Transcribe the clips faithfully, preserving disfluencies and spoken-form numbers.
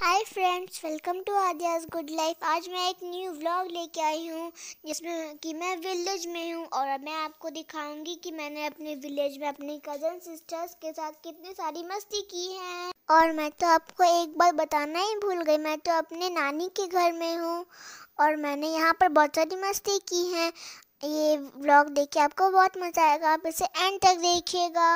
Hi friends, welcome to Aadiya's good life. आज मैं एक न्यू व्लॉग लेके आई हूँ जिसमें कि मैं विलेज में हूँ और मैं आपको दिखाऊंगी कि मैंने अपने विलेज में अपनी कज़न सिस्टर्स के साथ कितनी सारी मस्ती की है। और मैं तो आपको एक बार बताना ही भूल गई, मैं तो अपने नानी के घर में हूँ और मैंने यहाँ पर बहुत सारी मस्ती की है। ये व्लॉग देख के आपको बहुत मज़ा आएगा, आप इसे एंड तक देखिएगा।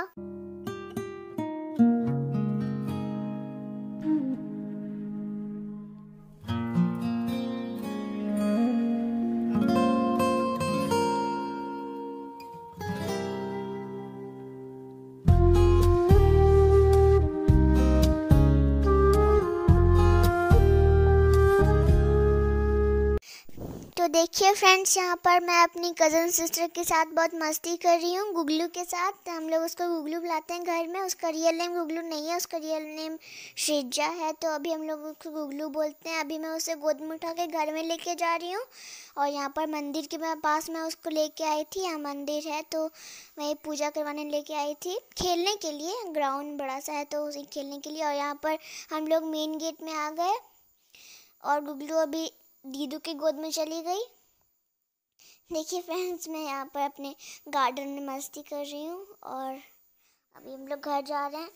तो देखिए फ्रेंड्स, यहाँ पर मैं अपनी कज़न सिस्टर के साथ बहुत मस्ती कर रही हूँ, गुगलू के साथ। हम लोग उसको गुगलू बुलाते हैं घर में। उसका रियल नेम गुगलू नहीं है, उसका रियल नेम श्रीजा है, तो अभी हम लोग उसको गुगलू बोलते हैं। अभी मैं उसे गोद में उठा के घर में लेके जा रही हूँ और यहाँ पर मंदिर के पास मैं उसको लेके आई थी। यहाँ मंदिर है तो मैं पूजा करवाने लेके आई थी, खेलने के लिए। ग्राउंड बड़ा सा है तो उसे खेलने के लिए। और यहाँ पर हम लोग मेन गेट में आ गए और गुगलू अभी दीदू के गोद में चली गई। देखिए फ्रेंड्स, मैं यहाँ पर अपने गार्डन में मस्ती कर रही हूँ और अभी हम लोग घर जा रहे हैं।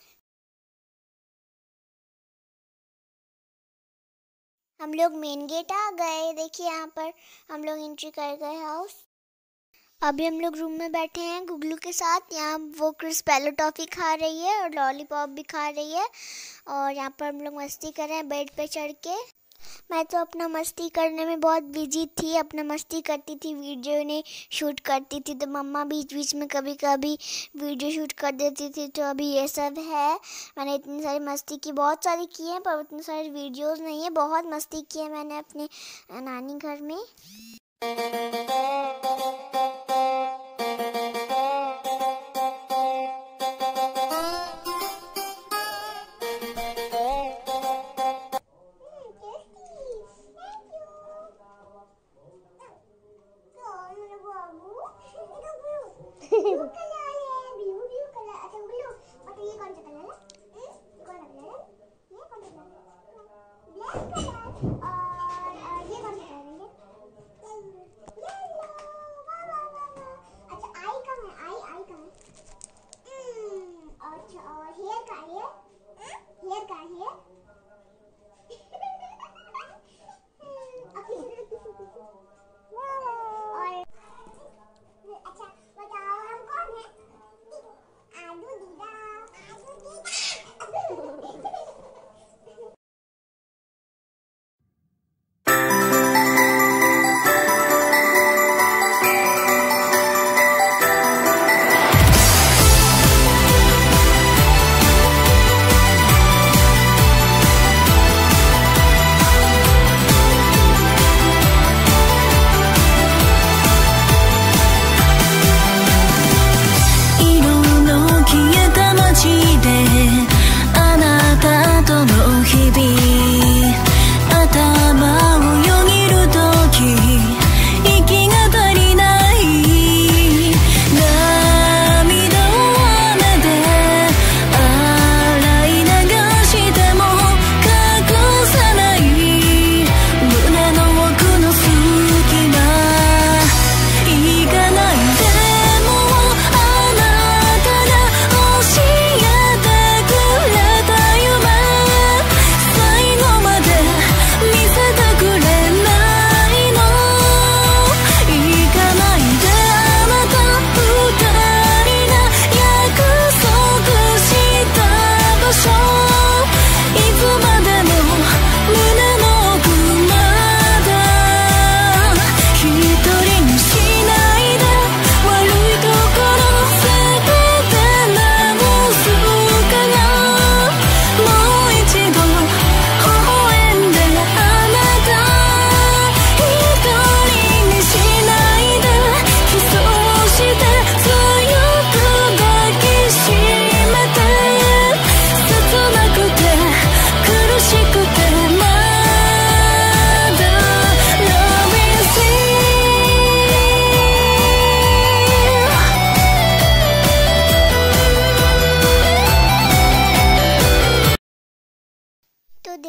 हम लोग मेन गेट आ गए। देखिए यहाँ पर हम लोग एंट्री कर गए हाउस। अभी हम लोग रूम में बैठे हैं गुगलू के साथ। यहाँ वो क्रिस्पेलो टॉफ़ी खा रही है और लॉलीपॉप भी खा रही है और यहाँ पर हम लोग मस्ती कर रहे हैं बेड पे चढ़ के। मैं तो अपना मस्ती करने में बहुत बिजी थी, अपना मस्ती करती थी, वीडियो ने शूट करती थी। तो मम्मा बीच बीच में कभी कभी वीडियो शूट कर देती थी। तो अभी ये सब है। मैंने इतनी सारी मस्ती की, बहुत सारी की है, पर उतनी सारी वीडियोस नहीं है। बहुत मस्ती की है मैंने अपने नानी घर में। ब्लू कलर है, ब्लू ब्लू कलर। अच्छा ब्लू, बट ये कौन सा कलर है? ये कौन सा कलर है? ये कौन सा कलर है? Black colour. और ये कौन सा कलर है? येलो। वाह वाह वाह वाह। अच्छा आई कम है, आई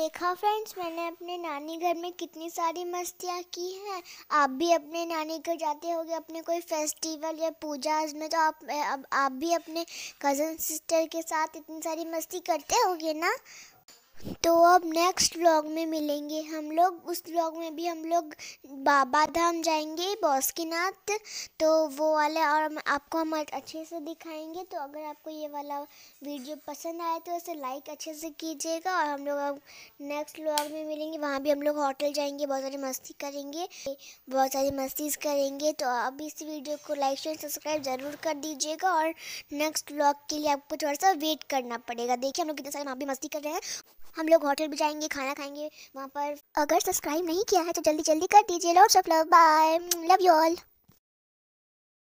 देखा फ्रेंड्स, मैंने अपने नानी घर में कितनी सारी मस्तियाँ की हैं। आप भी अपने नानी घर जाते होगे अपने कोई फेस्टिवल या पूजा में, तो आप अब आप भी अपने कज़न सिस्टर के साथ इतनी सारी मस्ती करते होगे ना। तो अब नेक्स्ट व्लॉग में मिलेंगे हम लोग। उस व्लॉग में भी हम लोग बाबा धाम जाएंगे बासुकीनाथ, तो वो वाले और हम आपको हम अच्छे से दिखाएंगे। तो अगर आपको ये वाला वीडियो पसंद आए तो इसे लाइक अच्छे से कीजिएगा। और हम लोग अब नेक्स्ट व्लॉग में मिलेंगे, वहाँ भी हम लोग होटल जाएंगे, बहुत सारी मस्ती करेंगे, बहुत सारी मस्ती करेंगे। तो अब इस वीडियो को लाइक शेयर सब्सक्राइब ज़रूर कर दीजिएगा। और नेक्स्ट व्लॉग के लिए आपको थोड़ा सा वेट करना पड़ेगा। देखिए हम लोग कितने सारे वहाँ भी मस्ती कर रहे हैं। हम लोग होटल भी जाएंगे, खाना खाएंगे वहाँ पर। अगर सब्सक्राइब नहीं किया है तो जल्दी जल्दी कर दीजिए। Lots of love, bye, love you all.